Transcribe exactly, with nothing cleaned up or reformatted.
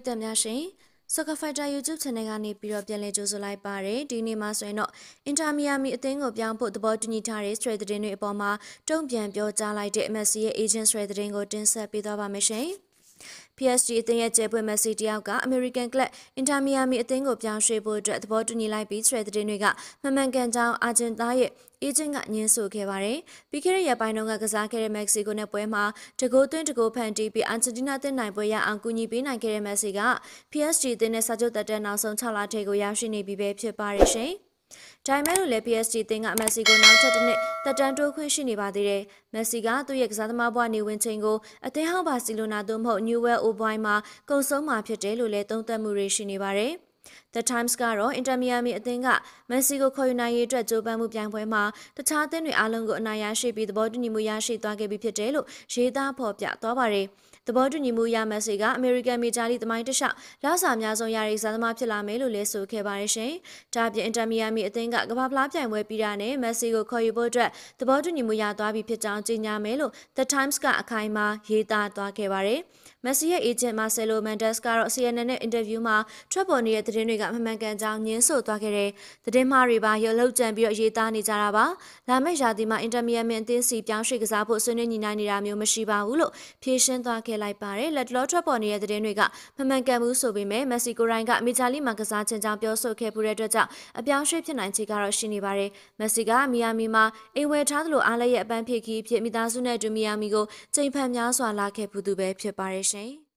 သက်များရှင်။ Soccer Fighter YouTube channel ကနေပြီးတော့ပြန်လည်ကြိုဆိုလိုက်ပါတယ်။ဒီနေ့မှာဆိုရင်တော့ Inter Miami အသင်းကိုပြောင်းဖို့သဘောတူညီထားတဲ့ Stray သတင်းတွေအပေါ်မှာတုံ့ပြန်ပြောကြားလိုက်တဲ့ Messi ရဲ့ agent Stray သတင်းကိုတင်ဆက်ပေးသွားပါမယ်ရှင်။ P S G အသင်းရဲ့ကျဲပွဲ Messi တယောက်က American Club Inter Miami အသင်းကိုပြောင်းရွှေ့ဖို့အတွက်သဘောတူညီလိုက်ပြီး Stray သတင်းတွေကမမှန်ကန်ကြောင်းအာဂျင်သားရဲ့ agent ကညင်းဆိုခဲ့ပါတယ်။ပြီးခဲ့တဲ့ရက်ပိုင်းတုန်းကကစားခဲ့တဲ့ Mexico နဲ့ပွဲမှာတကိုးသွင်းတကိုးဖန်တီးပြီး Argentina အသင်းနိုင်ပွဲရအောင်ကူညီပေးနိုင်ခဲ့တဲ့ Messi က P S G အသင်းနဲ့စာချုပ်သက်တမ်းနောက်ဆုံး၆လထဲကိုရောက်ရှိနေပြီပဲဖြစ်ပါတယ်ရှင်။ဒါပေမဲ့လို့လည်း P S G အသင်းက Messi ကိုနောက်ထပ်တစ်နှစ်သက်တမ်းတိုးခွင့်ရှိနေပါသေးတယ်။ Messi ကသူ့ရဲ့ကစားသမားဘဝနေဝင်ချိန်ကိုအသင်းဟောင်းဘာစီလိုနာသို့မဟုတ် 𝙎𝙪𝙗𝙗 မှာကုန်ဆုံးမှာဖြစ်တယ်လို့လည်းသုံးသပ်မှုတွေရှိနေပါတယ်။ The Times ကတော့ Inter Miami အသင်းက Messi ကိုခေါ်ယူနိုင်ရေးအတွက်ကြိုးပမ်းမှုပြိုင်ပွဲမှာတခြားအသင်းတွေအားလုံးကိုအနိုင်ရရှိပြီးသဘောတူညီမှုရရှိသွားခဲ့ပြီဖြစ်တယ်လို့ရေးသားဖော်ပြသွားပါတယ်။သဘောတူညီမှုရ Messi က American Major League သမိုင်းတစ်လျှောက်လဆာအများဆုံးရတဲ့ကစားသမားဖြစ်လာမယ်လို့လည်းဆိုခဲ့ပါတယ်ရှင်။ဒါ့အပြင် Inter Miami အသင်းကကမ္ဘာဖလားပြိုင်ပွဲပြီးတာနဲ့ Messi ကိုခေါ်ယူဖို့အတွက်သဘောတူညီမှုရသွားပြီဖြစ်ကြောင်းကြေညာမယ်လို့ The Times ကအခိုင်အမာရေးသားသွားခဲ့ပါတယ်။ Messi ရဲ့ agent Marcelo Mendes ကတော့ C N N နဲ့ interview မှာထွက်ပေါ်နေတဲ့သတင်းတွေကမမှန်ကန်ကြောင်းညင်းဆိုသွားခဲ့တဲ့သတင်းမှားတွေပါရုပ်လောက်ကြံပြီးတော့ရေးသားနေကြတာပါ။လာမယ့်ရာသီမှာ Inter Miami အသင်းစီပြောင်းရွှေ့ကစားဖို့ဆွေးနွေးညှိနှိုင်းနေတာမျိုးမရှိပါဘူးလို့ဖြေရှင်းသွားခဲ့လိုက်ပါတယ်။လက်တလောထွက်ပေါ်နေတဲ့သတင်းတွေကမမှန်ကန်ဘူးဆိုပေမဲ့ Messi ကိုယ်တိုင်က Major League မှာကစားခြင်းကြောင့်ပြောဆိုခဲ့ပူတဲ့အတွက်ကြောင့်အပြောင်းရွှေ့ဖြစ်နိုင်ခြေကတော့ရှိနေပါတယ်။ Messi က Miami မှာအိမ်ဝယ်ထားသလိုအားလည်းရဲ့အပန်းဖြေခီးဖြစ်မိသားစုနဲ့အတူ Miami ကိုချိန်ဖန်များစွာလာခဲ့ပူသူပဲဖြစ်ပါတယ်ရှင်။